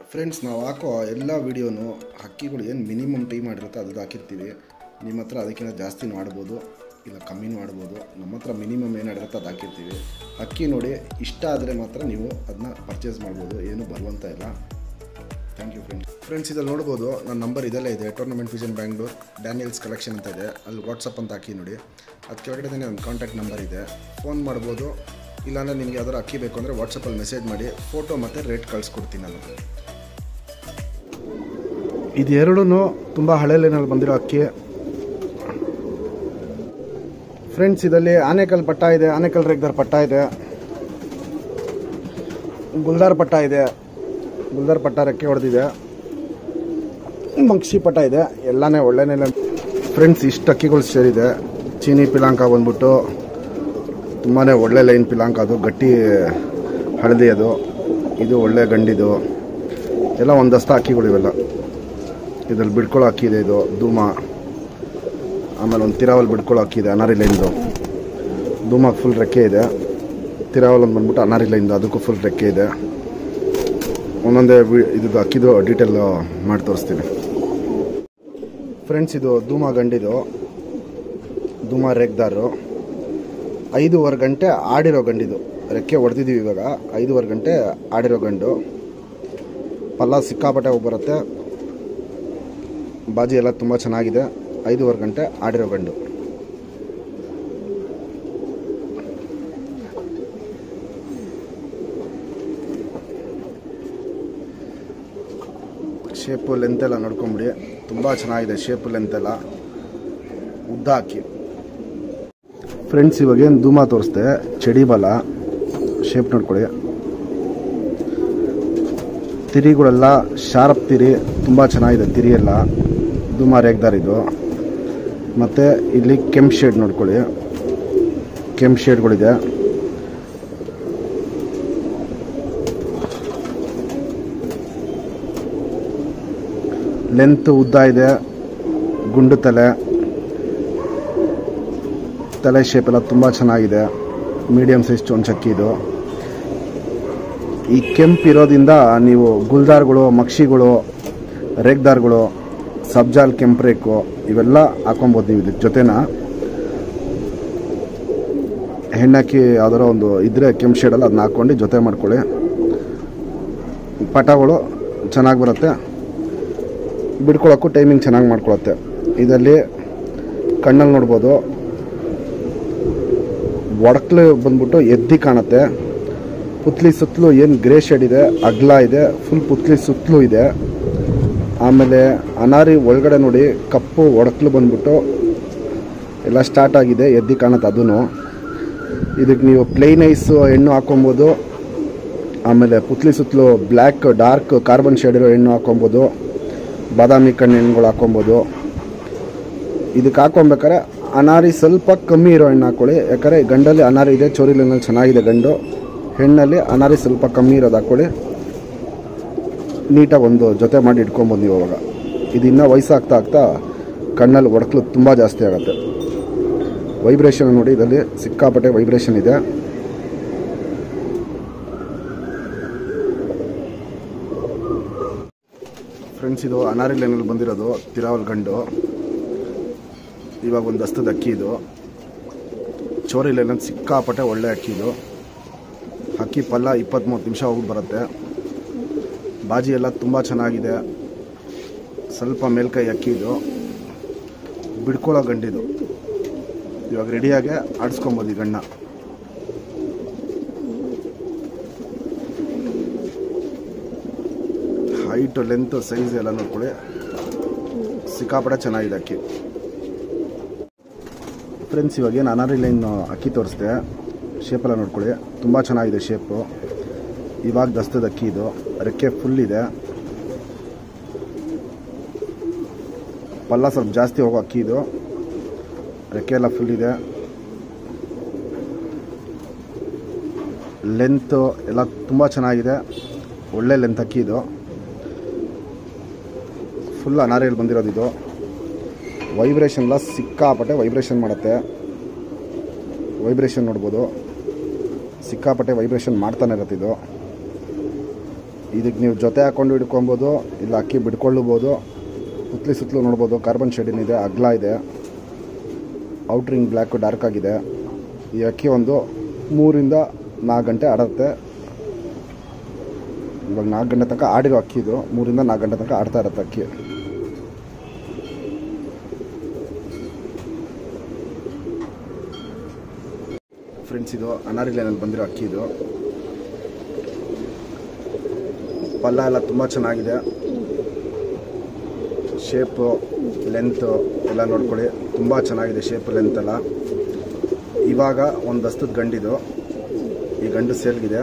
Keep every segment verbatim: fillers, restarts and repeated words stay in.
Friends, ನಾವು ಹಾಕೋ ಎಲ್ಲ ವೀಡಿಯೋನು ಹಕ್ಕಿಗಳು ಏನು ಮಿನಿಮಮ್ ಟೈಮ್ ಮಾಡಿರುತ್ತೆ ಅದು ಹಾಕಿರ್ತೀವಿ. ನಿಮ್ಮ ಹತ್ರ ಅದಕ್ಕಿಂತ ಜಾಸ್ತಿನೂ ಆಡ್ಬೋದು, ಇಲ್ಲ ಕಮ್ಮಿನೂ ಆಡ್ಬೋದು. ನಮ್ಮ ಹತ್ರ ಮಿನಿಮಮ್ ಏನು ಆಡಿರುತ್ತೆ ಅದು ಹಾಕಿರ್ತೀವಿ. ಹಕ್ಕಿ ನೋಡಿ ಇಷ್ಟ ಆದರೆ ಮಾತ್ರ ನೀವು ಅದನ್ನ ಪರ್ಚೇಸ್ ಮಾಡ್ಬೋದು, ಏನು ಬರುವಂತ ಇಲ್ಲ. Thank you friends. ಫ್ರೆಂಡ್ಸ್ ಇದಲ್ಲಿ ನೋಡ್ಬೋದು ನನ್ನ ನಂಬರ್ ಇದೆಲ್ಲ ಇದೆ. Tournament vision Bangalore Daniels collection ಅಂತ ಇದೆ. ಅಲ್ಲಿ ವಾಟ್ಸಪ್ ಅಂತ ಹಾಕಿ ನೋಡಿ. ಅದು ಕೆಳಗಡೆ ನನ್ನ ಕಾಂಟ್ಯಾಕ್ಟ್ ನಂಬರ್ ಇದೆ, ಫೋನ್ ಮಾಡ್ಬೋದು. ಇಲ್ಲಾಂದರೆ ನಿಮಗೆ ಯಾವ್ದಾರು ಅಕ್ಕಿ ಬೇಕು ಅಂದರೆ ವಾಟ್ಸಪ್ಪಲ್ಲಿ ಮೆಸೇಜ್ ಮಾಡಿ ಫೋಟೋ ಮತ್ತು ರೇಟ್ ಕಳಿಸ್ಕೊಡ್ತೀನಿ ನಾನು. ಇದು ಎರಡೂ ತುಂಬ ಹಳೆ ಲೈನಲ್ಲಿ ಬಂದಿರೋ ಅಕ್ಕಿ. ಫ್ರೆಂಡ್ಸ್ ಇದರಲ್ಲಿ ಆನೆಕಲ್ ಪಟ್ಟ ಇದೆ, ಆನೆಕಲ್ ರೇಗ್ದಾರ್ ಪಟ್ಟ ಇದೆ, ಗುಲ್ದಾರ್ ಪಟ್ಟ ಇದೆ, ಗುಲ್ದಾರ್ ಪಟ್ಟ ರೆಕ್ಕೆ ಹೊಡೆದಿದೆ, ಮಂಕ್ಷಿ ಪಟ್ಟ ಇದೆ. ಎಲ್ಲನೇ ಒಳ್ಳೆನೇ ಫ್ರೆಂಡ್ಸ್. ಇಷ್ಟು ಅಕ್ಕಿಗಳು ಸೇರಿದೆ. ಚೀನಿ ಪಿಲಾಂಕ ಬಂದ್ಬಿಟ್ಟು ತುಂಬಾ ಒಳ್ಳೆ ಲೈನ್ ಪಿಲಾಂಕ, ಅದು ಗಟ್ಟಿ ಹಳದಿ, ಅದು ಇದು ಒಳ್ಳೆ ಗಂಡಿದು. ಎಲ್ಲ ಒಂದಷ್ಟು ಅಕ್ಕಿಗಳು ಇವೆಲ್ಲ. ಇದ್ರಲ್ಲಿ ಬಿಡ್ಕೊಳ್ಳೋ ಅಕ್ಕಿ ಇದೆ, ಇದು ಧೂಮ. ಆಮೇಲೆ ಒಂದು ತಿರಾವಲ್ ಬಿಡ್ಕೊಳ್ಳೋ ಅಕ್ಕಿ ಇದೆ, ಅನಾರಿ ಲೈನ್ದು. ಧೂಮಾಗೆ ಫುಲ್ ರೆಕ್ಕೆ ಇದೆ. ತಿರಾವಲ್ ಒಂದು ಬಂದ್ಬಿಟ್ಟು ಅನಾರಿ ಲೈನ್ದು, ಅದಕ್ಕೂ ಫುಲ್ ರೆಕ್ಕೆ ಇದೆ. ಒಂದೊಂದೇ ಇದು ಅಕ್ಕಿದು ಡೀಟೇಲ್ ಮಾಡಿ ತೋರಿಸ್ತೀನಿ ಫ್ರೆಂಡ್ಸ್. ಇದು ಧೂಮ ಗಂಡಿದು, ಧೂಮ ರೇಗ್ದಾರು. ಐದೂವರೆ ಗಂಟೆ ಆಡಿರೋ ಗಂಡಿದು. ರೆಕ್ಕೆ ಹೊಡೆದಿದ್ದೀವಿ ಇವಾಗ. ಐದೂವರೆ ಗಂಟೆ ಆಡಿರೋ ಗಂಡು. ಪಲ್ಲ ಸಿಕ್ಕಾಪಟ್ಟೆ ಹೋಗಿ ಬರುತ್ತೆ. ಬಾಜಿ ಎಲ್ಲ ತುಂಬ ಚೆನ್ನಾಗಿದೆ. ಐದೂವರೆ ಗಂಟೆ ಆಡಿರೋ ಗಂಡು. ಶೇಪು ಲೆಂತೆಲ್ಲ ನೋಡ್ಕೊಂಬಿಡಿ, ತುಂಬ ಚೆನ್ನಾಗಿದೆ ಶೇಪು ಲೆಂತೆಲ್ಲ. ಉದ್ದ ಹಾಕಿ ಫ್ರೆಂಡ್ಸ್. ಇವಾಗೇನು ಧೂಮ ತೋರಿಸ್ದೆ, ಚಡಿ ಬಲ ಶೇಪ್ ನೋಡ್ಕೊಳ್ಳಿ. ತಿರಿಗಳೆಲ್ಲ ಶಾರ್ಪ್ ತಿರಿ, ತುಂಬ ಚೆನ್ನಾಗಿದೆ ತಿರಿ ಎಲ್ಲ. ಧೂಮ ರೇಗ್ದಾರ್ ಇದು. ಮತ್ತು ಇಲ್ಲಿ ಕೆಂಪು ಶೇಡ್ ನೋಡ್ಕೊಳ್ಳಿ, ಕೆಂಪು ಶೇಡ್ಗಳಿದೆ. ಲೆಂತ್ ಉದ್ದ ಇದೆ, ಗುಂಡು ತಲೆ, ತಲೆ ಶೇಪ್ ಎಲ್ಲ ತುಂಬ ಚೆನ್ನಾಗಿದೆ. ಮೀಡಿಯಮ್ ಸೈಜ್ ಚೊಂಚಕ್ಕಿ ಇದು. ಈ ಕೆಂಪು ಇರೋದ್ರಿಂದ ನೀವು ಗುಲ್ದಾರ್ಗಳು, ಮಕ್ಷಿಗಳು, ರೇಗ್ದಾರ್ಗಳು, ಸಬ್ಜಾಲ್ ಕೆಂಪು ರೇಕು ಇವೆಲ್ಲ ಹಾಕೊಬೋದು ನೀವು ಇದಕ್ಕೆ ಜೊತೆನ. ಹೆಣ್ಣಕ್ಕಿ ಯಾವ್ದಾರ ಒಂದು ಇದ್ರೆ ಕೆಂಪು ಶೇಡಲ್ಲ, ಅದನ್ನ ಹಾಕ್ಕೊಂಡು ಜೊತೆ ಮಾಡ್ಕೊಳ್ಳಿ. ಪಟಗಳು ಚೆನ್ನಾಗಿ ಬರುತ್ತೆ, ಬಿಡ್ಕೊಳ್ಳೋಕ್ಕೂ ಟೈಮಿಂಗ್ ಚೆನ್ನಾಗಿ ಮಾಡ್ಕೊಳತ್ತೆ. ಇದರಲ್ಲಿ ಕಣ್ಣಲ್ಲಿ ನೋಡ್ಬೋದು, ಒಡಕ್ಲು ಬಂದ್ಬಿಟ್ಟು ಎದ್ದಿ ಕಾಣುತ್ತೆ. ಪುತ್ಲಿ ಸುತ್ತಲೂ ಏನು ಗ್ರೇ ಶೇಡ್ ಇದೆ, ಅಗ್ಲ ಇದೆ, ಫುಲ್ ಪುತ್ಲಿ ಸುತ್ತಲೂ ಇದೆ. ಆಮೇಲೆ ಅನಾರಿ ಒಳಗಡೆ ನೋಡಿ ಕಪ್ಪು ಒಡಕ್ಲು ಬಂದ್ಬಿಟ್ಟು ಎಲ್ಲ ಸ್ಟಾರ್ಟ್ ಆಗಿದೆ, ಎದ್ದಿ ಕಾಣುತ್ತೆ ಅದೂ. ಇದಕ್ಕೆ ನೀವು ಪ್ಲೇನ್ ಐಸು ಹೆಣ್ಣು ಹಾಕೊಬೋದು. ಆಮೇಲೆ ಪುತ್ಲಿ ಸುತ್ತಲೂ ಬ್ಲ್ಯಾಕ್ ಡಾರ್ಕ್ ಕಾರ್ಬನ್ ಶೇಡ್ ಇರೋ ಹೆಣ್ಣು ಹಾಕೊಬೋದು. ಬಾದಾಮಿ ಕಣ್ಣು ಹೆಣ್ಣುಗಳು ಹಾಕೊಬೋದು. ಇದಕ್ಕೆ ಹಾಕೊಬೇಕಾರೆ ಅನಾರಿ ಸ್ವಲ್ಪ ಕಮ್ಮಿ ಇರೋ ಹೆಣ್ಣು ಹಾಕ್ಕೊಳ್ಳಿ. ಯಾಕಂದರೆ ಗಂಡಲ್ಲಿ ಅನಾರಿ ಇದೆ, ಚೋರಿ ಲೈನಲ್ಲಿ ಚೆನ್ನಾಗಿದೆ ಗಂಡು. ಹೆಣ್ಣಲ್ಲಿ ಅನಾರಿ ಸ್ವಲ್ಪ ಕಮ್ಮಿ ಇರೋದು ಹಾಕ್ಕೊಳ್ಳಿ. ನೀಟಾಗಿ ಒಂದು ಜೊತೆ ಮಾಡಿ ಇಟ್ಕೊಬೋದು ನೀವು. ಅವಾಗ ಇದು ಇನ್ನೂ ವಯಸ್ಸಾಗ್ತಾ ಆಗ್ತಾ ಕಣ್ಣಲ್ಲಿ ಒಡಕ್ಲು ತುಂಬ ಜಾಸ್ತಿ ಆಗುತ್ತೆ. ವೈಬ್ರೇಷನ್ ನೋಡಿ, ಇದರಲ್ಲಿ ಸಿಕ್ಕಾಪಟ್ಟೆ ವೈಬ್ರೇಷನ್ ಇದೆ. ಫ್ರೆಂಡ್ಸ್, ಇದು ಅನಾರಿ ಲೈನಲ್ಲಿ ಬಂದಿರೋದು ತಿರಾವಲ್ ಗಂಡು. ಇವಾಗ ಒಂದು ಹಸ್ತದ ಅಕ್ಕಿ ಇದು. ಚೋರಿ ಲೈನಲ್ಲಿ ಸಿಕ್ಕಾಪಟ್ಟೆ ಒಳ್ಳೆ ಅಕ್ಕಿ ಇದು. ಅಕ್ಕಿ ಪಲ್ಲ ಇಪ್ಪತ್ತ್ಮೂವತ್ತು ನಿಮಿಷ ಹೋಗಿ ಬರುತ್ತೆ. ಬಾಜಿ ಎಲ್ಲ ತುಂಬ ಚೆನ್ನಾಗಿದೆ. ಸ್ವಲ್ಪ ಮೇಲ್ಕೈ ಅಕ್ಕಿ ಇದು. ಬಿಡ್ಕೊಳ್ಳೋ ಗಂಡಿದು. ಇವಾಗ ರೆಡಿಯಾಗೆ ಆಡಿಸ್ಕೊಬೋದು ಈ ಗಣ್ಣ. ಹೈಟು ಲೆಂತ್ ಸೈಜ್ ಎಲ್ಲ ನೋಡ್ಕೊಳ್ಳಿ, ಸಿಕ್ಕಾಪಟ್ಟೆ ಚೆನ್ನಾಗಿದೆ ಅಕ್ಕಿ. ಫ್ರೆಂಡ್ಸ್, ಇವಾಗ ಏನು ಅನಾರಿ ಲೈನ್ ಅಕ್ಕಿ ತೋರಿಸ್ದೆ, ಶೇಪೆಲ್ಲ ನೋಡ್ಕೊಳ್ಳಿ, ತುಂಬ ಚೆನ್ನಾಗಿದೆ ಶೇಪು. ಇವಾಗ ದಸ್ತದ ಅಕ್ಕಿ ಇದು. ರೆಕ್ಕೆ ಫುಲ್ ಇದೆ. ಪಲ್ಲ ಸ್ವಲ್ಪ ಜಾಸ್ತಿ ಹೋಗೋ ಅಕ್ಕಿ ಇದು. ರೆಕ್ಕೆ ಎಲ್ಲ ಫುಲ್ ಇದೆ. ಲೆಂತು ಎಲ್ಲ ತುಂಬ ಚೆನ್ನಾಗಿದೆ, ಒಳ್ಳೆ ಲೆಂತ್ ಅಕ್ಕಿ ಇದು. ಫುಲ್ ಅನಾರಿಯಲ್ಲಿ ಬಂದಿರೋದು ಇದು. ವೈಬ್ರೇಷನ್ ಎಲ್ಲ ಸಿಕ್ಕಾಪಟ್ಟೆ ವೈಬ್ರೇಷನ್ ಮಾಡುತ್ತೆ. ವೈಬ್ರೇಷನ್ ನೋಡ್ಬೋದು, ಸಿಕ್ಕಾಪಟ್ಟೆ ವೈಬ್ರೇಷನ್ ಮಾಡ್ತಾನೆ ಇರುತ್ತೆ ಇದು. ಇದಕ್ಕೆ ನೀವು ಜೊತೆ ಹಾಕ್ಕೊಂಡು ಹಿಡ್ಕೊಬೋದು, ಇಲ್ಲ ಅಕ್ಕಿ ಬಿಡ್ಕೊಳ್ಳಬೋದು. ಸುತ್ತಲಿ ಸುತ್ತಲೂ ನೋಡ್ಬೋದು ಕಾರ್ಬನ್ ಶೇಡಿನ್ ಇದೆ, ಅಗ್ಲ ಇದೆ, ಔಟ್ರಿಂಗ್ ಬ್ಲ್ಯಾಕು ಡಾರ್ಕ್ ಆಗಿದೆ. ಈ ಅಕ್ಕಿ ಒಂದು ಮೂರಿಂದ ನಾಲ್ಕು ಗಂಟೆ ಆಡುತ್ತೆ. ಇವಾಗ ನಾಲ್ಕು ಗಂಟೆ ತನಕ ಆಡಿರೋ ಅಕ್ಕಿ ಇದು, ಮೂರಿಂದ ನಾಲ್ಕು ಗಂಟೆ ತನಕ ಆಡ್ತಾ ಇರುತ್ತೆ ಅಕ್ಕಿ. ಫ್ರೆಂಡ್ಸ್, ಇದು ಅನಾರಿ ಲೈನಲ್ಲಿ ಬಂದಿರೋ ಅಕ್ಕಿ. ಇದು ಪಲ್ಲ ಎಲ್ಲ ತುಂಬ ಚೆನ್ನಾಗಿದೆ. ಶೇಪು ಲೆಂತು ಎಲ್ಲ ನೋಡ್ಕೊಳ್ಳಿ, ತುಂಬ ಚೆನ್ನಾಗಿದೆ ಶೇಪ್ ಲೆಂತ್ ಎಲ್ಲ. ಇವಾಗ ಒಂದು ದಸ್ತದ ಗಂಡಿದು, ಈ ಗಂಡು ಸೇಲ್ಗಿದೆ.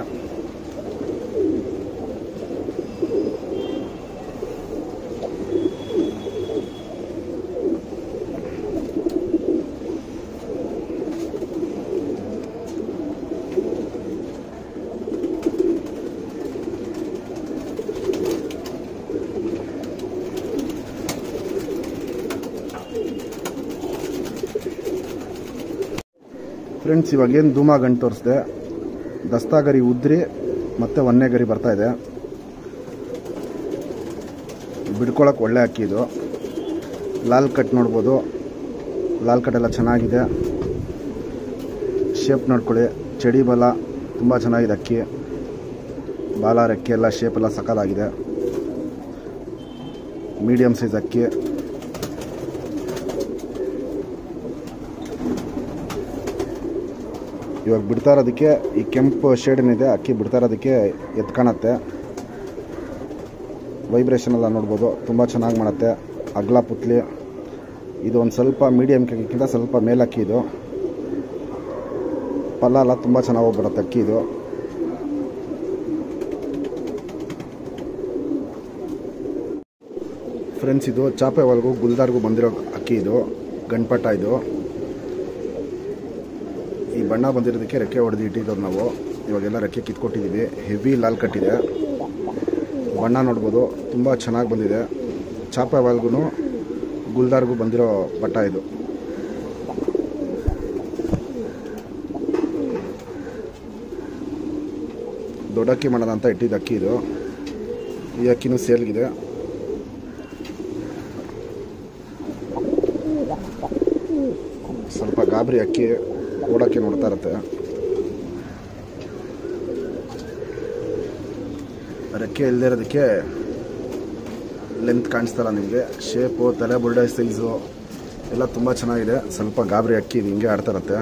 ಫ್ರೆಂಡ್ಸ್, ಇವಾಗೇನು ಧೂಮ ಗಂಟು ತೋರಿಸಿದೆ, ದಸ್ತಾಗರಿ ಉದ್ರಿ ಮತ್ತು ಒಂದೇ ಗರಿ ಬರ್ತಾಯಿದೆ. ಬಿಡ್ಕೊಳಕ್ಕೆ ಒಳ್ಳೆ ಅಕ್ಕಿ ಇದು. ಲಾಲ್ ಕಟ್ ನೋಡ್ಬೋದು, ಲಾಲ್ ಕಟ್ ಎಲ್ಲ ಚೆನ್ನಾಗಿದೆ. ಶೇಪ್ ನೋಡ್ಕೊಳ್ಳಿ, ಚಡಿ ಬಲ ತುಂಬ ಚೆನ್ನಾಗಿದೆ ಅಕ್ಕಿ. ಬಾಲ ರೆಕ್ಕೆ ಎಲ್ಲ ಶೇಪ್ ಎಲ್ಲ ಸಕ್ಕತ್ತಾಗಿದೆ. ಮೀಡಿಯಮ್ ಸೈಜ್ ಅಕ್ಕಿ. ಇವಾಗ ಬಿಡ್ತಾ ಇರೋದಕ್ಕೆ ಈ ಕೆಂಪು ಶೇಡೇನಿದೆ ಅಕ್ಕಿ ಬಿಡ್ತಾ ಇರೋದಕ್ಕೆ ಎತ್ಕಾಣತ್ತೆ. ವೈಬ್ರೇಷನ್ ಎಲ್ಲ ನೋಡ್ಬೋದು, ತುಂಬ ಚೆನ್ನಾಗಿ ಮಾಡುತ್ತೆ. ಅಗ್ಲ ಪುತ್ಲಿ ಇದು ಒಂದು ಸ್ವಲ್ಪ ಮೀಡಿಯಮ್ ಅಕ್ಕಿಗಿಂತ ಸ್ವಲ್ಪ ಮೇಲಕ್ಕಿ ಇದು. ಪಲ್ಲ ಎಲ್ಲ ತುಂಬ ಚೆನ್ನಾಗಿ ಹೋಗಿ ಬರುತ್ತೆ ಅಕ್ಕಿ ಇದು. ಫ್ರೆಂಡ್ಸ್, ಇದು ಚಾಪೆ ಒಳಗೂ ಗುಲ್ದಾರ್ಗೂ ಬಂದಿರೋ ಅಕ್ಕಿ ಇದು, ಗಂಡ್ಪಟ್ಟ ಇದು. ಈ ಬಣ್ಣ ಬಂದಿರೋದಕ್ಕೆ ರೆಕ್ಕೆ ಹೊಡೆದು ಇಟ್ಟಿದ್ದವು ನಾವು. ಇವಾಗೆಲ್ಲ ರೆಕ್ಕೆ ಕಿತ್ಕೊಟ್ಟಿದ್ದೀವಿ. ಹೆವಿ ಲಾಲ್ ಕಟ್ಟಿದೆ. ಬಣ್ಣ ನೋಡ್ಬೋದು, ತುಂಬ ಚೆನ್ನಾಗಿ ಬಂದಿದೆ. ಚಾಪೆ ವಾಲ್ಗೂ ಗುಲ್ದಾರ್ಗೂ ಬಂದಿರೋ ಪಟ್ಟ ಇದು. ದೊಡ್ಡ ಅಕ್ಕಿ ಮಾಡೋಣ ಅಂತ ಇಟ್ಟಿದ್ದು ಅಕ್ಕಿ ಇದು. ಈ ಅಕ್ಕಿನೂ ಸೇಲ್ಗಿದೆ. ಸ್ವಲ್ಪ ಗಾಬರಿ ಅಕ್ಕಿ, ಓಡೋಕ್ಕೆ ನೋಡ್ತಾ ಇರುತ್ತೆ. ರೆಕ್ಕೆ ಇಲ್ಲದೆ ಇರೋದಕ್ಕೆ ಲೆಂತ್ ಕಾಣಿಸ್ತಲ್ಲ ನಿಮಗೆ. ಶೇಪು, ತಲೆ ಬುರುಡೆ ಸೈಜು ಎಲ್ಲ ತುಂಬ ಚೆನ್ನಾಗಿದೆ. ಸ್ವಲ್ಪ ಗಾಬರಿ ಅಕ್ಕಿ ಇದು, ಹಿಂಗೆ ಆಡ್ತಾ ಇರುತ್ತೆ.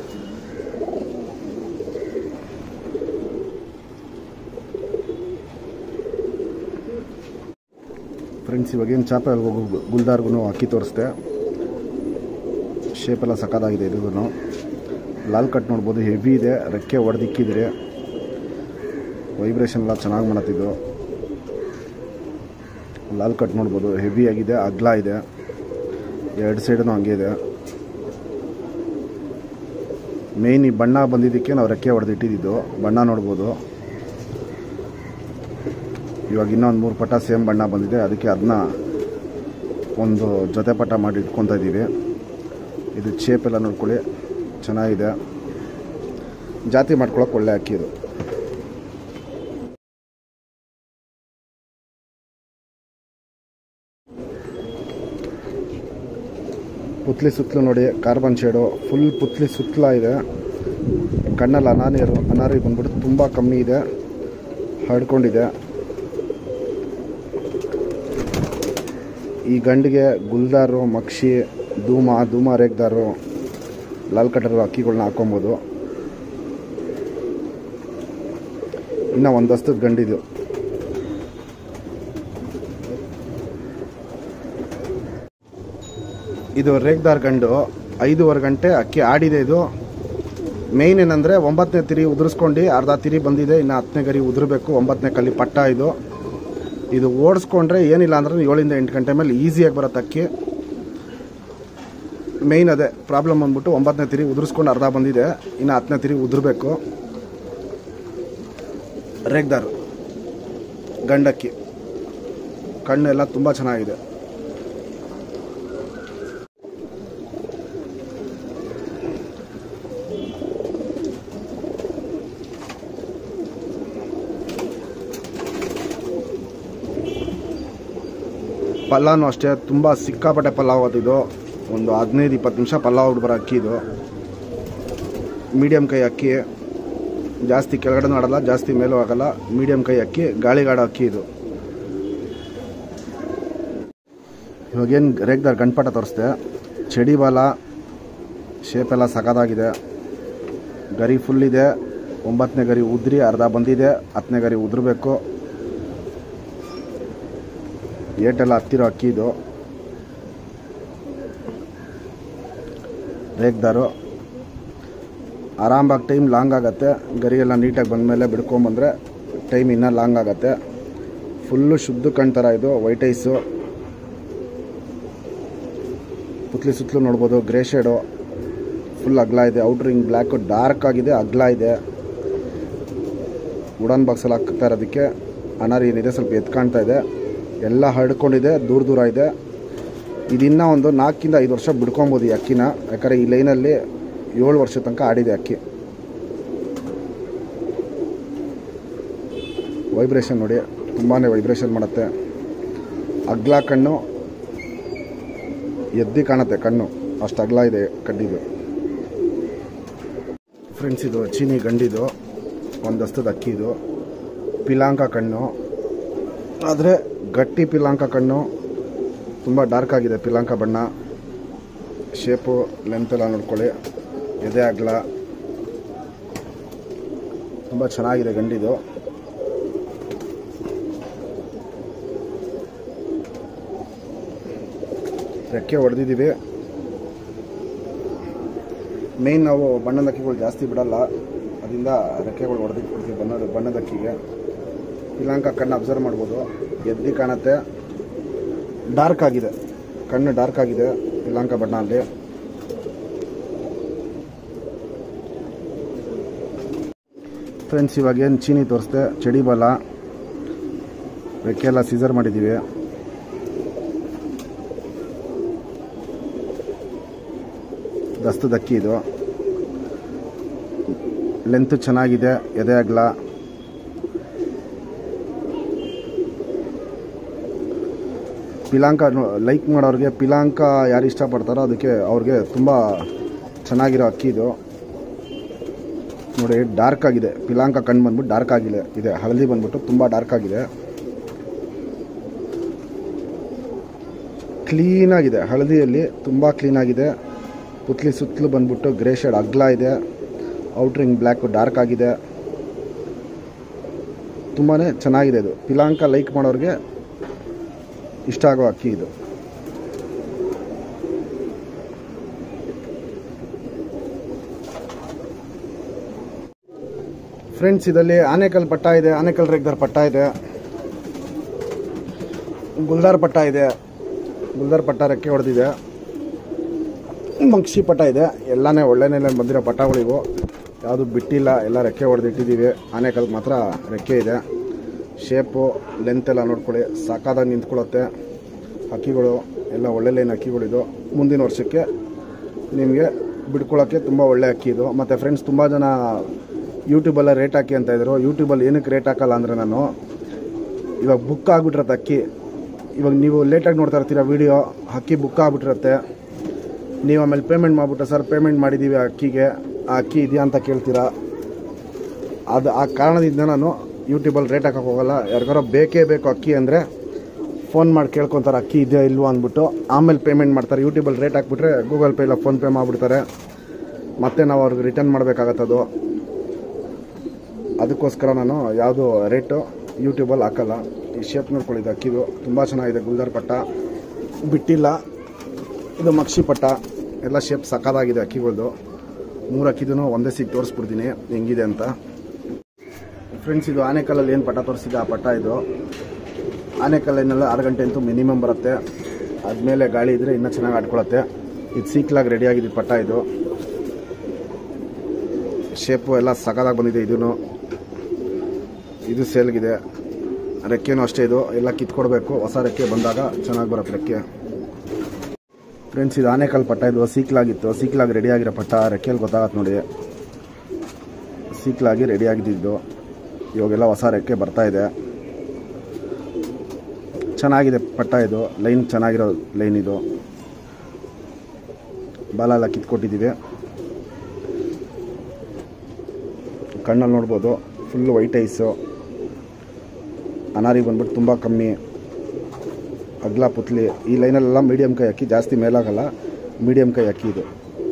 ಫ್ರೆಂಡ್ಸ್, ಇವಾಗೇನು ಚಾಪೆ ಹೋಗೋ ಗುಲ್ದಾರ್ಗೂ ಅಕ್ಕಿ ತೋರಿಸ್ದೆ. ಶೇಪೆಲ್ಲ ಸಕ್ಕತ್ತಾಗಿದೆ ಇದೂ. ಲಾಲ್ ಕಟ್ ನೋಡ್ಬೋದು, ಹೆವಿ ಇದೆ. ರೆಕ್ಕೆ ಹೊಡೆದಿಕ್ಕಿದ್ರೆ ವೈಬ್ರೇಷನ್ ಎಲ್ಲ ಚೆನ್ನಾಗಿ ಮಾಡತ್ತಿದ್ದು. ಲಾಲ್ ಕಟ್ ನೋಡ್ಬೋದು, ಹೆವಿ ಆಗಿದೆ, ಅಗ್ಲ ಇದೆ. ಎರಡು ಸೈಡೂ ಹಂಗೆ ಇದೆ. ಮೇಯ್ನ್ ಈ ಬಣ್ಣ ಬಂದಿದ್ದಕ್ಕೆ ನಾವು ರೆಕ್ಕೆ ಹೊಡೆದಿಟ್ಟಿದ್ದು. ಬಣ್ಣ ನೋಡ್ಬೋದು. ಇವಾಗ ಇನ್ನೊಂದು ಮೂರು ಪಟ ಸೇಮ್ ಬಣ್ಣ ಬಂದಿದೆ, ಅದಕ್ಕೆ ಅದನ್ನ ಒಂದು ಜೊತೆ ಪಟ ಮಾಡಿ ಇಟ್ಕೊತಾ ಇದ್ದೀವಿ. ಇದು ಶೇಪ್ ಎಲ್ಲ ನೋಡ್ಕೊಳ್ಳಿ, ಚೆನ್ನಾಗಿದೆ. ಜಾತಿ ಮಾಡ್ಕೊಳಕ್ಕೆ ಒಳ್ಳೆ ಅಕ್ಕಿ ಇದು. ಪುತ್ಲಿ ಸುತ್ತಲೂ ನೋಡಿ, ಕಾರ್ಬನ್ ಶೇಡು ಫುಲ್ ಪುತ್ಲಿ ಸುತ್ತಲ ಇದೆ. ಕಣ್ಣಲ್ಲಿ ಅನಾನಿರು ಅನಾರಿ ಬಂದ್ಬಿಟ್ಟು ತುಂಬ ಕಮ್ಮಿ ಇದೆ, ಹರಡ್ಕೊಂಡಿದೆ. ಈ ಗಂಡಿಗೆ ಗುಲ್ದಾರು, ಮಕ್ಷಿ, ಧೂಮ, ಧೂಮ ರೇಗ್ದಾರು, ಲಾಲ್ ಕಟ್ಟರು ಅಕ್ಕಿಗಳನ್ನ ಹಾಕೊಬೋದು. ಇನ್ನು ಒಂದು ದಸ್ತದ ಗಂಡಿದು. ಇದು ರೇಗ್ದಾರ್ ಗಂಡು. ಐದೂವರೆ ಗಂಟೆ ಅಕ್ಕಿ ಆಡಿದೆ ಇದು. ಮೇಯ್ನ್ ಏನಂದರೆ ಒಂಬತ್ತನೇ ತಿರಿ ಉದುರಿಸ್ಕೊಂಡು ಅರ್ಧ ತಿರಿ ಬಂದಿದೆ, ಇನ್ನು ಹತ್ತನೇ ಗರಿ ಉದುರಬೇಕು. ಒಂಬತ್ತನೇ ಕಲ್ಲಿ ಪಟ್ಟ ಇದು. ಇದು ಓಡಿಸ್ಕೊಂಡ್ರೆ ಏನಿಲ್ಲ ಅಂದ್ರೆ ಏಳಿಂದ ಎಂಟು ಗಂಟೆ ಮೇಲೆ ಈಸಿಯಾಗಿ ಬರುತ್ತೆ ಅಕ್ಕಿ. ಮೇಯ್ನ್ ಅದೇ ಪ್ರಾಬ್ಲಮ್ ಬಂದ್ಬಿಟ್ಟು ಒಂಬತ್ತನೇ ತಿರಿ ಉದುರಿಸ್ಕೊಂಡು ಅರ್ಧ ಬಂದಿದೆ, ಇನ್ನು ಹತ್ತನೇ ತಿರಿ ಉದುರಬೇಕು. ರೇಗ್ದಾರ್ ಗಂಡಕ್ಕಿ ಕಣ್ಣು ಎಲ್ಲ ತುಂಬ ಚೆನ್ನಾಗಿದೆ. ಪಲ್ಲಾನು ಅಷ್ಟೇ ತುಂಬ ಸಿಕ್ಕಾಪಟ್ಟೆ ಪಲಾವ್ ಆಗೋದಿದ್ದು. ಒಂದು ಹದಿನೈದು ಇಪ್ಪತ್ತು ನಿಮಿಷ ಪಲಾವ್ ಬರೋ ಅಕ್ಕಿ ಇದು. ಮೀಡಿಯಮ್ ಕೈ ಅಕ್ಕಿ, ಜಾಸ್ತಿ ಕೆಳಗಡೆನೂ ಆಡಲ್ಲ ಜಾಸ್ತಿ ಮೇಲೂ ಆಗಲ್ಲ. ಮೀಡಿಯಮ್ ಕೈ ಅಕ್ಕಿ, ಗಾಳಿಗಾಡೋ ಅಕ್ಕಿ ಇದು. ಇವಾಗೇನು ರೇಗ್ದಾರ್ ಗಂಟಪಟ ತೋರಿಸ್ದೆ. ಚಡಿ ಬಾಲ ಶೇಪ್ ಎಲ್ಲ ಸಖತ್ತಾಗಿದೆ. ಗರಿ ಫುಲ್ ಇದೆ. ಒಂಬತ್ತನೇ ಗರಿ ಉದ್ರಿ ಅರ್ಧ ಬಂದಿದೆ, ಹತ್ತನೇ ಗರಿ ಉದ್ರಬೇಕು. ಏಟೆಲ್ಲ ಹತ್ತಿರೋ ಅಕ್ಕಿ ಇದು. ರೇಗ್ದಾರು ಆರಾಮಾಗಿ ಟೈಮ್ ಲಾಂಗ್ ಆಗುತ್ತೆ. ಗರಿ ಎಲ್ಲ ನೀಟಾಗಿ ಬಂದಮೇಲೆ ಬಿಡ್ಕೊಂಬಂದರೆ ಟೈಮ್ ಇನ್ನೂ ಲಾಂಗ್ ಆಗುತ್ತೆ. ಫುಲ್ಲು ಶುದ್ಧ ಕಣ್ತರ ಇದು. ವೈಟ್ ಐಸು, ಪುತ್ಲಿ ಸುತ್ತಲೂ ನೋಡ್ಬೋದು. ಗ್ರೇ ಶೇಡು, ಫುಲ್ ಅಗ್ಲ ಇದೆ. ಔಟ್ರಿಂಗ್ ಬ್ಲ್ಯಾಕು ಡಾರ್ಕ್ ಆಗಿದೆ, ಅಗ್ಲ ಇದೆ. ವುಡನ್ ಬಾಕ್ಸಲ್ಲಿ ಹಾಕ್ತಾ ಇರೋದಕ್ಕೆ ಅನಾರಿ ಏನಿದೆ ಸ್ವಲ್ಪ ಎತ್ತು ಕಾಣ್ತಾ ಇದೆ. ಎಲ್ಲ ಹರಡ್ಕೊಂಡಿದೆ, ದೂರ ದೂರ ಇದೆ. ಇದಿನ್ನೂ ಒಂದು ನಾಲ್ಕಿಂದ ಐದು ವರ್ಷ ಬಿಡ್ಕೊಬೋದು ಈ ಅಕ್ಕಿನ. ಯಾಕಂದರೆ ಈ ಲೈನಲ್ಲಿ ಏಳು ವರ್ಷ ತನಕ ಆಡಿದೆ ಅಕ್ಕಿ. ವೈಬ್ರೇಷನ್ ನೋಡಿ, ತುಂಬಾ ವೈಬ್ರೇಷನ್ ಮಾಡುತ್ತೆ. ಅಗ್ಲ ಕಣ್ಣು, ಎದ್ದಿ ಕಾಣುತ್ತೆ ಕಣ್ಣು, ಅಷ್ಟು ಅಗ್ಲ ಇದೆ ಕಡ್ಡಿದು. ಫ್ರೆಂಡ್ಸ್, ಇದು ಚೀನಿ ಗಂಡಿದು ಒಂದಸ್ತದ ಅಕ್ಕಿ ಇದು. ಪಿಲಾಂಕ ಕಣ್ಣು, ಆದರೆ ಗಟ್ಟಿ ಪಿಲಾಂಕ ಕಣ್ಣು. ತುಂಬ ಡಾರ್ಕ್ ಆಗಿದೆ ಪಿಲಾಂಕ ಬಣ್ಣ. ಶೇಪು ಲೆಂತ್ ಎಲ್ಲ ನೋಡ್ಕೊಳ್ಳಿ. ಎದೆ ಅಗಲ ತುಂಬ ಚೆನ್ನಾಗಿದೆ ಗಂಡಿದು. ರೆಕ್ಕೆ ಹೊಡೆದಿದ್ದೀವಿ. ಮೇಯ್ನ್ ನಾವು ಬಣ್ಣದ ಅಕ್ಕಿಗಳು ಜಾಸ್ತಿ ಬಿಡಲ್ಲ, ಅದರಿಂದ ರೆಕ್ಕೆಗಳು ಹೊಡೆದಿಟ್ಬಿಡ್ತೀವಿ ಬಣ್ಣದ ಬಣ್ಣದ ಅಕ್ಕಿಗೆ. ಪಿಲಾಂಕ ಕಣ್ಣು ಅಬ್ಸರ್ವ್ ಮಾಡ್ಬೋದು, ಎದ್ದಿ ಕಾಣುತ್ತೆ. ಡಾರ್ಕ್ ಆಗಿದೆ ಕಣ್ಣು, ಡಾರ್ಕ್ ಆಗಿದೆ ಪಿಲಾಂಕ ಬಣ್ಣ ಅಲ್ಲಿ. ಫ್ರೆಂಡ್ಸ್, ಇವಾಗ ಏನು ಚೀನಿ ತೋರಿಸ್ದೆ, ಚಡಿ ಬಾಲ, ರೆಕ್ಕೆ ಎಲ್ಲ ಸೀಸರ್ ಮಾಡಿದ್ದೀವಿ. ದಸ್ತದ ಅಕ್ಕಿ ಇದು. ಲೆಂತ್ ಚೆನ್ನಾಗಿದೆ, ಎದೆ ಅಗಲ. ಪಿಲಾಂಕ ಲೈಕ್ ಮಾಡೋರಿಗೆ, ಪಿಲಾಂಕ ಯಾರು ಇಷ್ಟಪಡ್ತಾರೋ ಅದಕ್ಕೆ ಅವ್ರಿಗೆ ತುಂಬ ಚೆನ್ನಾಗಿರೋ ಅಕ್ಕಿ ಇದು. ನೋಡಿ, ಡಾರ್ಕ್ ಆಗಿದೆ ಪಿಲಾಂಕ ಕಣ್ಣು ಬಂದ್ಬಿಟ್ಟು ಡಾರ್ಕ್ ಆಗಿದೆ ಇದೆ. ಹಳದಿ ಬಂದ್ಬಿಟ್ಟು ತುಂಬ ಡಾರ್ಕ್ ಆಗಿದೆ. ಕ್ಲೀನಾಗಿದೆ, ಹಳದಿಯಲ್ಲಿ ತುಂಬ ಕ್ಲೀನಾಗಿದೆ. ಪುತ್ಲಿ ಸುತ್ತಲೂ ಬಂದ್ಬಿಟ್ಟು ಗ್ರೇ ಶೇಡ್ ಅಗ್ಲ ಇದೆ. ಔಟ್ರಿಂಗ್ ಬ್ಲ್ಯಾಕು ಡಾರ್ಕ್ ಆಗಿದೆ. ತುಂಬಾ ಚೆನ್ನಾಗಿದೆ ಇದು. ಪಿಲಾಂಕ ಲೈಕ್ ಮಾಡೋರಿಗೆ ಇಷ್ಟ ಆಗೋ ಅಕ್ಕಿ ಇದು. ಫ್ರೆಂಡ್ಸ್, ಇದರಲ್ಲಿ ಆನೇಕಲ್ ಪಟ್ಟ ಇದೆ, ಆನೇಕಲ್ ರೇಗ್ದಾರ್ ಪಟ್ಟ ಇದೆ, ಗುಲ್ದಾರ್ ಪಟ್ಟ ಇದೆ. ಗುಲ್ದಾರ್ ಪಟ್ಟ ರೆಕ್ಕೆ ಹೊಡೆದಿದೆ. ಮಂಕ್ಷಿ ಪಟ್ಟ ಇದೆ. ಎಲ್ಲನೇ ಒಳ್ಳೆನೇ ಬಂದಿರೋ ಪಟ್ಟಗಳಿವು, ಯಾವುದು ಬಿಟ್ಟಿಲ್ಲ, ಎಲ್ಲ ರೆಕ್ಕೆ ಹೊಡೆದಿಟ್ಟಿದ್ದೀವಿ. ಆನೇಕಲ್ಗೆ ಮಾತ್ರ ರೆಕ್ಕೆ ಇದೆ. ಶೇಪು ಲೆಂತ್ ಎಲ್ಲ ನೋಡ್ಕೊಳ್ಳಿ, ಸಾಕಾದಾಗ ನಿಂತ್ಕೊಳ್ಳುತ್ತೆ. ಅಕ್ಕಿಗಳು ಎಲ್ಲ ಒಳ್ಳೆ ಲೈನ್ ಅಕ್ಕಿಗಳಿದು. ಮುಂದಿನ ವರ್ಷಕ್ಕೆ ನಿಮಗೆ ಬಿಡ್ಕೊಳ್ಳೋಕ್ಕೆ ತುಂಬ ಒಳ್ಳೆ ಅಕ್ಕಿ ಇದು. ಮತ್ತು ಫ್ರೆಂಡ್ಸ್, ತುಂಬ ಜನ ಯೂಟ್ಯೂಬೆಲ್ಲ ರೇಟ್ ಹಾಕಿ ಅಂತ ಇದ್ರು. ಯೂಟ್ಯೂಬಲ್ಲಿ ಏನಕ್ಕೆ ರೇಟ್ ಹಾಕಲ್ಲ ಅಂದರೆ, ನಾನು ಇವಾಗ ಬುಕ್ ಆಗಿಬಿಟ್ಟಿರತ್ತೆ ಅಕ್ಕಿ. ಇವಾಗ ನೀವು ಲೇಟಾಗಿ ನೋಡ್ತಾ ಇರ್ತೀರ ವೀಡಿಯೋ, ಅಕ್ಕಿ ಬುಕ್ ಆಗಿಬಿಟ್ಟಿರತ್ತೆ. ನೀವು ಆಮೇಲೆ ಪೇಮೆಂಟ್ ಮಾಡಿಬಿಟ್ಟು, ಸರ್ ಪೇಮೆಂಟ್ ಮಾಡಿದ್ದೀವಿ ಅಕ್ಕಿಗೆ, ಆ ಅಕ್ಕಿ ಇದೆಯಾ ಅಂತ ಕೇಳ್ತೀರಾ. ಅದು ಆ ಕಾರಣದಿಂದ ನಾನು ಯೂಟ್ಯೂಬಲ್ಲಿ ರೇಟ್ ಹಾಕೋಕೆ ಹೋಗಲ್ಲ. ಯಾರಿಗಾರೋ ಬೇಕೇ ಬೇಕು ಅಕ್ಕಿ ಅಂದರೆ ಫೋನ್ ಮಾಡಿ ಕೇಳ್ಕೊತಾರೆ ಅಕ್ಕಿ ಇದೆಯಾ ಇಲ್ವಾ ಅಂದ್ಬಿಟ್ಟು, ಆಮೇಲೆ ಪೇಮೆಂಟ್ ಮಾಡ್ತಾರೆ. ಯೂಟ್ಯೂಬಲ್ಲಿ ರೇಟ್ ಹಾಕ್ಬಿಟ್ರೆ ಗೂಗಲ್ ಪೇ ಇಲ್ಲ ಫೋನ್ಪೇ ಮಾಡಿಬಿಡ್ತಾರೆ, ಮತ್ತೆ ನಾವು ಅವ್ರಿಗೆ ರಿಟರ್ನ್ ಮಾಡಬೇಕಾಗತ್ತದು. ಅದಕ್ಕೋಸ್ಕರ ನಾನು ಯಾವುದು ರೇಟು ಯೂಟ್ಯೂಬಲ್ಲಿ ಹಾಕಲ್ಲ. ಈ ಶೇಪ್ ನೋಡ್ಕೊಳ್ಳಿದ್ದು ಅಕ್ಕಿದು ತುಂಬ ಚೆನ್ನಾಗಿದೆ. ಗುಲ್ದಾರ್ ಪಟ್ಟ ಬಿಟ್ಟಿಲ್ಲ. ಇದು ಮಕ್ಷಿ ಪಟ್ಟ, ಎಲ್ಲ ಶೇಪ್ ಸಕ್ಕತ್ತಾಗಿದೆ ಅಕ್ಕಿಗಳದು. ಮೂರು ಅಕ್ಕಿದೂ ಒಂದೇ ಸಿಗ್ ತೋರಿಸ್ಬಿಡ್ತೀನಿ ಹೆಂಗಿದೆ ಅಂತ. ಫ್ರೆಂಡ್ಸ್, ಇದು ಆನೇಕಲ್ಲಲ್ಲಿ ಏನು ಪಟ್ಟ ತೋರಿಸಿದೆ ಆ ಪಟ್ಟ ಇದು. ಆನೇಕಲ್ಲಿನೆಲ್ಲ ಆರು ಗಂಟೆ ಅಂತೂ ಮಿನಿಮಮ್ ಬರುತ್ತೆ. ಆದಮೇಲೆ ಗಾಳಿ ಇದ್ದರೆ ಇನ್ನೂ ಚೆನ್ನಾಗಿ ಆಡ್ಕೊಳತ್ತೆ. ಇದು ಸೀಕ್ಲಾಗಿ ರೆಡಿಯಾಗಿದ್ದು ಪಟ್ಟ ಇದು. ಶೇಪು ಎಲ್ಲ ಸಕ್ಕತ್ತಾಗಿ ಬಂದಿದೆ. ಇದೂ ಇದು ಸೇಲ್ಗಿದೆ. ರೆಕ್ಕೆನೂ ಅಷ್ಟೇ, ಇದು ಎಲ್ಲ ಕಿತ್ಕೊಡ್ಬೇಕು. ಹೊಸ ರೆಕ್ಕೆ ಬಂದಾಗ ಚೆನ್ನಾಗಿ ಬರುತ್ತೆ ರೆಕ್ಕೆ. ಫ್ರೆಂಡ್ಸ್, ಇದು ಆನೇಕಲ್ ಪಟ್ಟ. ಇದು ಸೀಕ್ಲಾಗಿತ್ತು, ಸೀಕ್ಲಾಗಿ ರೆಡಿಯಾಗಿರೋ ಪಟ್ಟ. ರೆಕ್ಕೆಯಲ್ಲಿ ಗೊತ್ತಾಗತ್ತೆ ನೋಡಿ, ಸೀಕ್ಲಾಗಿ ರೆಡಿಯಾಗಿದ್ದು. ಇವಾಗೆಲ್ಲ ಹೊಸ ರೆಕ್ಕೆ ಬರ್ತಾಯಿದೆ. ಚೆನ್ನಾಗಿದೆ ಪಟ್ಟ. ಇದು ಲೈನ್ ಚೆನ್ನಾಗಿರೋ ಲೈನ್. ಇದು ಬಾಲ ಎಲ್ಲ ಕಿತ್ಕೊಟ್ಟಿದ್ದೀವಿ. ಕಣ್ಣಲ್ಲಿ ನೋಡ್ಬೋದು ಫುಲ್ಲು ವೈಟ್ ಐಸು. ಅನಾರಿ ಬಂದ್ಬಿಟ್ಟು ತುಂಬ ಕಮ್ಮಿ. ಅಗ್ಲ ಪುತ್ಲಿ. ಈ ಲೈನಲ್ಲೆಲ್ಲ ಮೀಡಿಯಮ್ ಕೈ ಅಕ್ಕಿ, ಜಾಸ್ತಿ ಮೇಲಾಗಲ್ಲ, ಮೀಡಿಯಮ್ ಕೈ ಅಕ್ಕಿ ಇದು.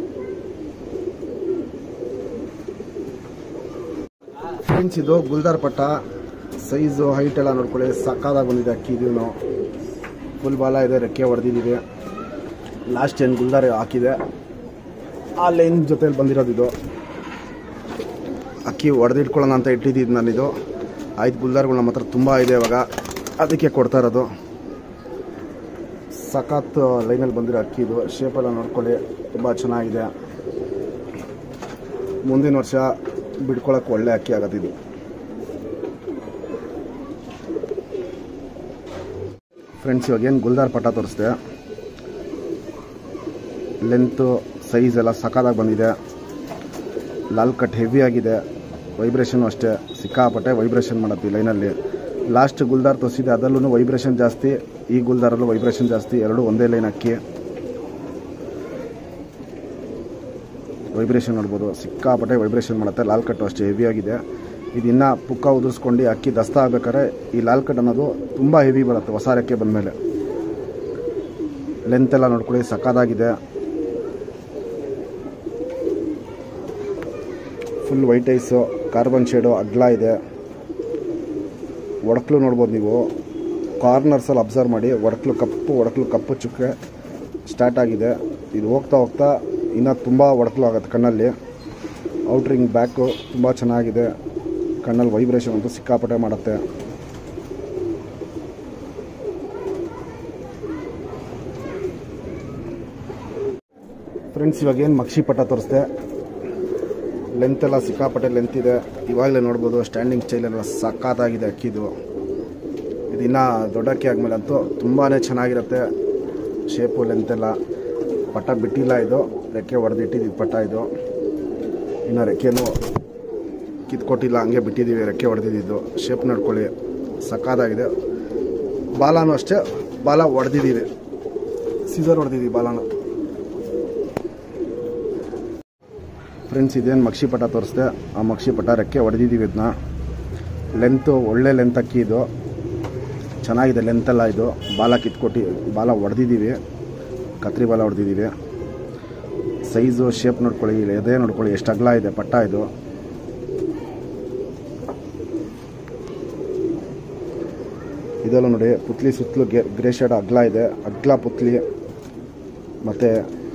ಫ್ರೆಂಡ್ಸ್ ಇದು ಗುಲ್ದಾರ್ ಪಟ್ಟ. ಸೈಜು ಹೈಟ್ ಎಲ್ಲ ನೋಡ್ಕೊಳ್ಳಿ, ಸಕ್ಕದಾಗಿ ಬಂದಿದೆ ಅಕ್ಕಿ. ಇದೂ ಫುಲ್ ಬಾಲ ಇದೆ, ರೆಕ್ಕೆ ಹೊಡೆದಿದ್ದೀವಿ. ಲಾಸ್ಟ್ ಏನು ಗುಲ್ದಾರ್ ಹಾಕಿದೆ ಆ ಲೈನ್ ಜೊತೆಲಿ ಬಂದಿರೋದು ಇದು. ಅಕ್ಕಿ ಹೊಡೆದಿಟ್ಕೊಳ್ಳೋಣ ಅಂತ ಇಟ್ಟಿದ್ದು ನಾನಿದು. ಐದು ಗುಲ್ದಾರ್ಗಳು ನಮ್ಮ ಹತ್ರ ತುಂಬ ಇದೆ ಇವಾಗ, ಅದಕ್ಕೆ ಕೊಡ್ತಾ ಇರೋದು. ಸಖತ್ ಲೈನಲ್ಲಿ ಬಂದಿರೋ ಅಕ್ಕಿ ಇದು. ಶೇಪೆಲ್ಲ ನೋಡ್ಕೊಳ್ಳಿ, ತುಂಬ ಚೆನ್ನಾಗಿದೆ. ಮುಂದಿನ ವರ್ಷ ಬಿಡ್ಕೊಳ್ಳೋಕೆ ಒಳ್ಳೆ ಅಕ್ಕಿ ಆಗೋದಿದು. ಫ್ರೆಂಡ್ಸ್ ಇವಾಗ ಏನು ಗುಲ್ದಾರ್ ಪಟ್ಟ ತೋರಿಸ್ದೆ. ಲೆಂತು ಸೈಜ್ ಎಲ್ಲ ಸಖತ್ತಾಗಿ ಬಂದಿದೆ. ಲಾಲ್ ಕಟ್ ಹೆವಿ ಆಗಿದೆ. ವೈಬ್ರೇಷನ್ನು ಅಷ್ಟೇ ಸಿಕ್ಕಾಪಟ್ಟೆ ವೈಬ್ರೇಷನ್ ಮಾಡುತ್ತೆ ಈ ಲೈನಲ್ಲಿ. ಲಾಸ್ಟ್ ಗುಲ್ದಾರ್ ತೋರಿಸಿದೆ, ಅದರಲ್ಲೂ ವೈಬ್ರೇಷನ್ ಜಾಸ್ತಿ, ಈ ಗುಲ್ದಾರಲ್ಲೂ ವೈಬ್ರೇಷನ್ ಜಾಸ್ತಿ. ಎರಡು ಒಂದೇ ಲೈನ್ ಅಕ್ಕಿ. ವೈಬ್ರೇಷನ್ ನೋಡ್ಬೋದು, ಸಿಕ್ಕಾಪಟ್ಟೆ ವೈಬ್ರೇಷನ್ ಮಾಡುತ್ತೆ. ಲಾಲ್ ಕಟ್ಟು ಅಷ್ಟೇ ಹೆವಿ ಆಗಿದೆ. ಇದು ಇನ್ನೂ ಪುಕ್ಕ ಉದುರಿಸ್ಕೊಂಡು ಅಕ್ಕಿ ದಸ್ತ ಆಗ್ಬೇಕಾದ್ರೆ ಈ ಲಾಲ್ ಕಟ್ ಅನ್ನೋದು ತುಂಬ ಹೆವಿ ಬರುತ್ತೆ ಹೊಸ ರೆಕ್ಕೆ ಬಂದಮೇಲೆ. ಲೆಂತೆಲ್ಲ ನೋಡ್ಕೊಳ್ಳಿ, ಸಕ್ಕದಾಗಿದೆ. Full white eyes, carbon shade, ಅಗ್ಲ ಇದೆ. ಒಡಕ್ಲು ನೋಡ್ಬೋದು ನೀವು. ಕಾರ್ನರ್ಸಲ್ಲಿ ಅಬ್ಸರ್ವ್ ಮಾಡಿ, ಒಡಕ್ಲು ಕಪ್ಪು ಒಡಕ್ಲು ಕಪ್ಪು ಚುಕ್ಕೆ ಸ್ಟಾರ್ಟ್ ಆಗಿದೆ. ಇದು ಹೋಗ್ತಾ ಹೋಗ್ತಾ ಇನ್ನೂ ತುಂಬ ಒಡಕ್ಲು ಆಗುತ್ತೆ ಕಣ್ಣಲ್ಲಿ. ಔಟ್ರಿಂಗ್ ಬ್ಯಾಕು ತುಂಬ ಚೆನ್ನಾಗಿದೆ. ಕಣ್ಣಲ್ಲಿ ವೈಬ್ರೇಷನ್ ಅಂತೂ ಸಿಕ್ಕಾಪಟ್ಟೆ ಮಾಡುತ್ತೆ. ಫ್ರೆಂಡ್ಸ್ ಇವಾಗ ಏನು ಮಕ್ಷಿ ಪಟ್ಟ ತೋರಿಸ್ದೆ. ಲೆಂತೆಲ್ಲ ಸಿಕ್ಕಾಪಟ್ಟೆ ಲೆಂತ್ ಇದೆ. ಇವಾಗಲೇ ನೋಡ್ಬೋದು ಸ್ಟ್ಯಾಂಡಿಂಗ್ ಸ್ಟೈಲೆಲ್ಲ ಸಕ್ಕತ್ತಾಗಿದೆ ಅಕ್ಕಿದು. ಇದು ಇನ್ನೂ ದೊಡ್ಡ ಅಕ್ಕಿ ಆದಮೇಲೆ ಅಂತೂ ತುಂಬಾ ಚೆನ್ನಾಗಿರುತ್ತೆ ಶೇಪು, ಲೆಂತೆಲ್ಲ. ಪಟ್ಟ ಬಿಟ್ಟಿಲ್ಲ, ಇದು ರೆಕ್ಕೆ ಹೊಡೆದಿಟ್ಟಿದ್ದು ಪಟ್ಟ. ಇದು ಇನ್ನು ರೆಕ್ಕೆನೂ ಕಿತ್ಕೊಟ್ಟಿಲ್ಲ, ಹಂಗೆ ಬಿಟ್ಟಿದ್ದೀವಿ. ರೆಕ್ಕೆ ಹೊಡೆದಿದ್ದು ಶೇಪ್ ನೋಡ್ಕೊಳ್ಳಿ, ಸಕ್ಕತ್ತಾಗಿದೆ. ಬಾಲನೂ ಅಷ್ಟೇ, ಬಾಲ ಹೊಡೆದಿದ್ದೀವಿ, ಸೀಸರ್ ಹೊಡೆದಿದ್ದೀವಿ ಬಾಲನ. ಫ್ರೆಂಡ್ಸ್ ಇದೇನು ಮಕ್ಷಿ ಪಟ್ಟ ತೋರಿಸ್ದೆ, ಆ ಮಕ್ಷಿ ಪಟ್ಟ ರೆಕ್ಕೆ ಹೊಡೆದಿದ್ದೀವಿ. ಇದನ್ನ ಲೆಂತು ಒಳ್ಳೆ ಲೆಂತ್ ಅಕ್ಕಿ ಇದು, ಚೆನ್ನಾಗಿದೆ ಲೆಂತೆಲ್ಲ. ಇದು ಬಾಲ ಕಿತ್ಕೊಟ್ಟು ಬಾಲ ಹೊಡೆದಿದ್ದೀವಿ, ಕತ್ರಿ ಬಾಲ ಹೊಡೆದಿದ್ದೀವಿ. ಸೈಜು ಶೇಪ್ ನೋಡ್ಕೊಳ್ಳಿ, ಎದೆ ನೋಡ್ಕೊಳ್ಳಿ ಎಷ್ಟು ಅಗಲ ಇದೆ ಪಟ್ಟ ಇದು. ಇದೆಲ್ಲ ನೋಡಿ ಪುತ್ಲಿ ಸುತ್ತಲೂ ಗೆ ಗ್ರೇ ಶೇಡ್ ಅಗ್ಲ ಇದೆ, ಅಗ್ಲ ಪುತ್ಲಿ. ಮತ್ತು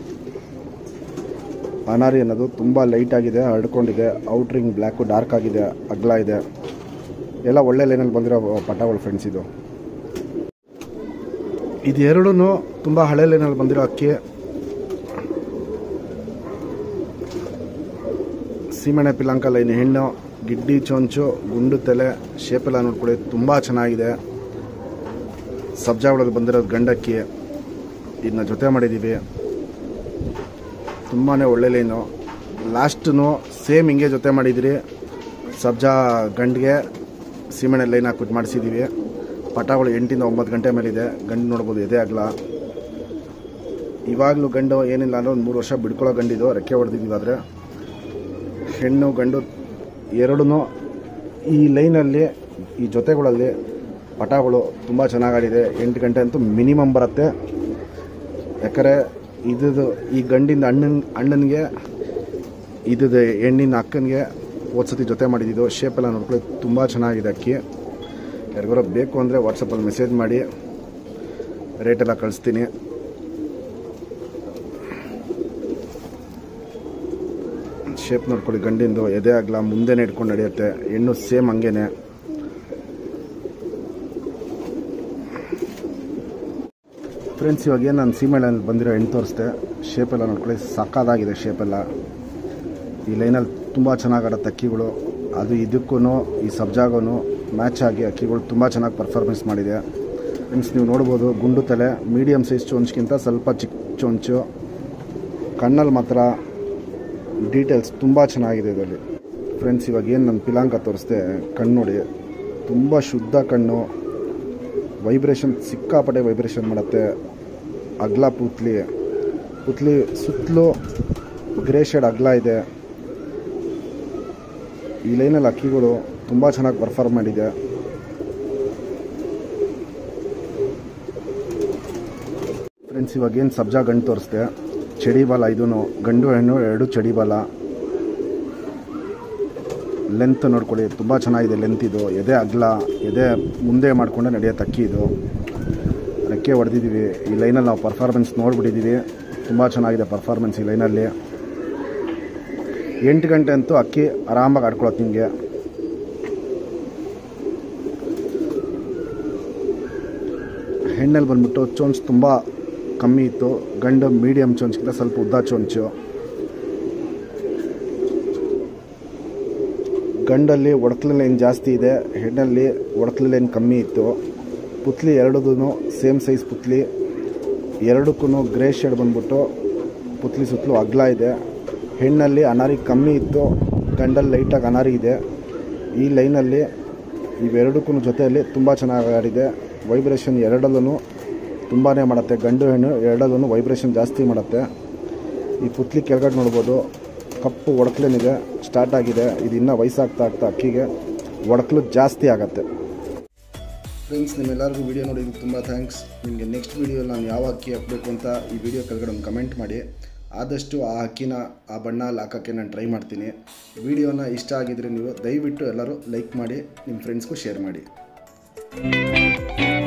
ಅನಾರಿ ಅನ್ನೋದು ತುಂಬ ಲೈಟ್ ಆಗಿದೆ, ಹರಡ್ಕೊಂಡಿದೆ. ಔಟ್ರಿಂಗ್ ಬ್ಲ್ಯಾಕು ಡಾರ್ಕ್ ಆಗಿದೆ, ಅಗ್ಲ ಇದೆ. ಎಲ್ಲ ಒಳ್ಳೆ ಲೈನಲ್ಲಿ ಬಂದಿರೋ ಪಟ್ಟಗಳು ಫ್ರೆಂಡ್ಸ್. ಇದು ಇದು ಎರಡೂ ತುಂಬ ಹಳೆ ಲೈನಲ್ಲಿ ಬಂದಿರೋ ಅಕ್ಕಿ. ಸೀಮೆಣ್ಣೆ ಪಿಲಾಂಕ ಲೈನ್ ಹೆಣ್ಣು, ಗಿಡ್ಡಿ ಚೊಂಚು, ಗುಂಡು ತಲೆ, ಶೇಪೆಲ್ಲ ನೋಡ್ಕೊಳ್ಳಿ ತುಂಬ ಚೆನ್ನಾಗಿದೆ. ಸಬ್ಜಾ ಒಳಗೆ ಬಂದಿರೋದು ಗಂಡಕ್ಕಿ. ಇದನ್ನ ಜೊತೆ ಮಾಡಿದ್ದೀವಿ, ತುಂಬಾ ಒಳ್ಳೆ ಲೈನು. ಲಾಸ್ಟೂ ಸೇಮ್ ಹಿಂಗೆ ಜೊತೆ ಮಾಡಿದಿರಿ. ಸಬ್ಜಾ ಗಂಡಿಗೆ ಸೀಮೆಣ್ಣೆ ಲೈನ್ ಹಾಕ್ಬಿಟ್ಟು ಮಾಡಿಸಿದ್ದೀವಿ. ಪಟಾಗಳು ಎಂಟಿಂದ ಒಂಬತ್ತು ಗಂಟೆ ಮೇಲಿದೆ. ಗಂಡು ನೋಡ್ಬೋದು ಎದೆ ಆಗಲ್ಲ. ಇವಾಗಲೂ ಗಂಡು ಏನಿಲ್ಲ ಅಂದರೆ ಒಂದು ಮೂರು ವರ್ಷ ಬಿಡ್ಕೊಳ್ಳೋ ಗಂಡಿದು, ರೆಕ್ಕೆ ಹೊಡೆದಿದ್ದೀವಿ. ಆದರೆ ಹೆಣ್ಣು ಗಂಡು ಎರಡೂ ಈ ಲೈನಲ್ಲಿ, ಈ ಜೊತೆಗಳಲ್ಲಿ ಪಟಾಗಳು ತುಂಬ ಚೆನ್ನಾಗಾಡಿದೆ. ಎಂಟು ಗಂಟೆ ಅಂತೂ ಮಿನಿಮಮ್ ಬರುತ್ತೆ. ಯಾಕಂದರೆ ಇದ್ದು ಈ ಗಂಡಿಂದ ಅಣ್ಣನ ಅಣ್ಣನಿಗೆ ಇದ್ದದ್ದು ಹೆಣ್ಣಿನ ಅಕ್ಕನಿಗೆ ಓದ್ಸತಿ ಜೊತೆ ಮಾಡಿದ್ದು. ಶೇಪೆಲ್ಲ ನೋಡ್ಕೊಳ್ಳಿ ತುಂಬ ಚೆನ್ನಾಗಿದೆ ಅಕ್ಕಿ. ಯಾರಿಗಾರ ಬೇಕು ಅಂದರೆ ವಾಟ್ಸಪ್ಪಲ್ಲಿ ಮೆಸೇಜ್ ಮಾಡಿ, ರೇಟೆಲ್ಲ ಕಳಿಸ್ತೀನಿ. ಶೇಪ್ ನೋಡ್ಕೊಳ್ಳಿ, ಗಂಡಿಂದು ಎದೆ ಆಗಲ್ಲ, ಮುಂದೆನೇ ಇಟ್ಕೊಂಡು ನಡೆಯುತ್ತೆ. ಹೆಣ್ಣು ಸೇಮ್ ಹಂಗೇನೆ. ಫ್ರೆಂಡ್ಸ್ ಇವಾಗ ಏನು ನಾನು ಸೀಮೆಣ್ಣೆಯಲ್ಲಿ ಬಂದಿರೋ ಹೆಣ್ಣು ತೋರಿಸ್ದೆ. ಶೇಪೆಲ್ಲ ನೋಡ್ಕೊಳ್ಳಿ, ಸಕ್ಕದಾಗಿದೆ ಶೇಪೆಲ್ಲ. ಈ ಲೈನಲ್ಲಿ ತುಂಬ ಚೆನ್ನಾಗಿ ಆಡುತ್ತೆ ಅಕ್ಕಿಗಳು. ಅದು ಇದಕ್ಕೂ ಈ ಸಬ್ಜಾಗೂ ಮ್ಯಾಚ್ ಆಗಿ ಅಕ್ಕಿಗಳು ತುಂಬ ಚೆನ್ನಾಗಿ ಪರ್ಫಾರ್ಮೆನ್ಸ್ ಮಾಡಿದೆ. ಫ್ರೆಂಡ್ಸ್ ನೀವು ನೋಡ್ಬೋದು, ಗುಂಡು ತಲೆ, ಮೀಡಿಯಮ್ ಸೈಜ್ ಚೊಂಚ್ಗಿಂತ ಸ್ವಲ್ಪ ಚಿಕ್ಕ ಚೊಂಚು. ಕಣ್ಣಲ್ಲಿ ಮಾತ್ರ ಡೀಟೇಲ್ಸ್ ತುಂಬ ಚೆನ್ನಾಗಿದೆ ಇದರಲ್ಲಿ. ಫ್ರೆಂಡ್ಸ್ ಇವಾಗ ಏನು ನಾನು ಪಿಲಾಂಕ ತೋರಿಸ್ದೆ, ಕಣ್ಣು ನೋಡಿ ತುಂಬ ಶುದ್ಧ ಕಣ್ಣು. ವೈಬ್ರೇಷನ್ ಸಿಕ್ಕಾಪಟ್ಟೆ ವೈಬ್ರೇಷನ್ ಮಾಡುತ್ತೆ. ಅಗ್ಲ ಪುತ್ಲಿ ಪುತ್ಲಿ ಸುತ್ತಲೂ ಗ್ರೇ ಶೇಡ್ ಅಗ್ಲ ಇದೆ. ಈ ಲೈನಲ್ಲಿ ಅಕ್ಕಿಗಳು ತುಂಬ ಚೆನ್ನಾಗಿ ಪರ್ಫಾರ್ಮ್ ಮಾಡಿದೆ. ಫ್ರೆಂಡ್ಸ್, ಇವಾಗೇನು ಸಬ್ಜಾ ಗಂಡು ತೋರಿಸ್ದೆ, ಚಡಿ ಬಾಲ. ಇದೂ ಗಂಡು ಹೆಣ್ಣು ಎರಡು ಚಡಿ ಬಾಲ. ಲೆಂತ್ ನೋಡ್ಕೊಳ್ಳಿ, ತುಂಬ ಚೆನ್ನಾಗಿದೆ ಲೆಂತ್. ಇದು ಎದೆ ಅಗ್ಲ, ಎದೆ ಮುಂದೆ ಮಾಡಿಕೊಂಡೆ ನಡೆಯೋದು ಅಕ್ಕಿ. ಇದು ರೆಕ್ಕೆ ಹೊಡೆದಿದ್ದೀವಿ. ಈ ಲೈನಲ್ಲಿ ನಾವು ಪರ್ಫಾರ್ಮೆನ್ಸ್ ನೋಡ್ಬಿಟ್ಟಿದ್ದೀವಿ. ತುಂಬ ಚೆನ್ನಾಗಿದೆ ಪರ್ಫಾರ್ಮೆನ್ಸ್ ಈ ಲೈನಲ್ಲಿ. ಎಂಟು ಗಂಟೆ ಅಂತೂ ಅಕ್ಕಿ ಆರಾಮಾಗಿ ಆಡ್ಕೊಳತ್ತೆ ನಿಮಗೆ. ಹೆಣ್ಣಲ್ಲಿ ಬಂದ್ಬಿಟ್ಟು ಚೋಂಚ್ ತುಂಬ ಕಮ್ಮಿ ಇತ್ತು. ಗಂಡು ಮೀಡಿಯಮ್ ಚೋಂಚ್ಗಿಂತ ಸ್ವಲ್ಪ ಉದ್ದ ಚೋಂಚು. ಗಂಡಲ್ಲಿ ಒಡಕಲು ಲೈನ್ ಜಾಸ್ತಿ ಇದೆ, ಹೆಣ್ಣಲ್ಲಿ ಒಡಕಲು ಲೈನ್ ಕಮ್ಮಿ ಇತ್ತು. ಪುತ್ಲಿ ಎರಡೂ ಸೇಮ್ ಸೈಜ್ ಪುತ್ಲಿ. ಎರಡಕ್ಕೂ ಗ್ರೇ ಶೇಡ್ ಬಂದ್ಬಿಟ್ಟು ಪುತ್ಲಿ ಸುತ್ತಲೂ ಅಗ್ಲ ಇದೆ. ಹೆಣ್ಣಲ್ಲಿ ಅನಾರಿ ಕಮ್ಮಿ ಇತ್ತು, ಗಂಡಲ್ಲಿ ಲೈಟಾಗಿ ಅನಾರಿ ಇದೆ. ಈ ಲೈನಲ್ಲಿ ಇವೆರಡಕ್ಕೂ ಜೊತೆಯಲ್ಲಿ ತುಂಬ ಚೆನ್ನಾಗಿ ಆಡಿದೆ. ವೈಬ್ರೇಷನ್ ಎರಡಲ್ಲೂ ತುಂಬಾ ಮಾಡುತ್ತೆ. ಗಂಡು ಹೆಣ್ಣು ಎರಡಲ್ಲೂ ವೈಬ್ರೇಷನ್ ಜಾಸ್ತಿ ಮಾಡುತ್ತೆ. ಈ ಪುತ್ಲಿ ಕೆಳಗಡೆ ನೋಡ್ಬೋದು, ಕಪ್ಪು ಒಡಕಲೇನಿದೆ, ಸ್ಟಾರ್ಟ್ ಆಗಿದೆ. ಇದು ಇನ್ನೂ ವಯಸ್ಸಾಗ್ತಾ ಆಗ್ತಾ ಅಕ್ಕಿಗೆ ಒಡಕಲು ಜಾಸ್ತಿ ಆಗುತ್ತೆ. ಫ್ರೆಂಡ್ಸ್, ನಿಮ್ಮೆಲ್ಲರಿಗೂ ವಿಡಿಯೋ ನೋಡಿದ್ದಕ್ಕೆ ತುಂಬ ಥ್ಯಾಂಕ್ಸ್. ನಿಮಗೆ ನೆಕ್ಸ್ಟ್ ವೀಡಿಯೋ ನಾನು ಯಾವ ಅಕ್ಕಿ ಹಾಕಬೇಕು ಅಂತ ಈ ವಿಡಿಯೋ ಕೆಳಗಡೆ ಒಂದು ಕಮೆಂಟ್ ಮಾಡಿ. ಆದಷ್ಟು ಆ ಅಕ್ಕಿನ ಆ ಬಣ್ಣ ಅಲ್ಲಿ ಹಾಕೋಕ್ಕೆ ನಾನು ಟ್ರೈ ಮಾಡ್ತೀನಿ. ವಿಡಿಯೋನ ಇಷ್ಟ ಆಗಿದ್ರೆ ನೀವು ದಯವಿಟ್ಟು ಎಲ್ಲರೂ ಲೈಕ್ ಮಾಡಿ, ನಿಮ್ಮ ಫ್ರೆಂಡ್ಸ್ಗೂ ಶೇರ್ ಮಾಡಿ.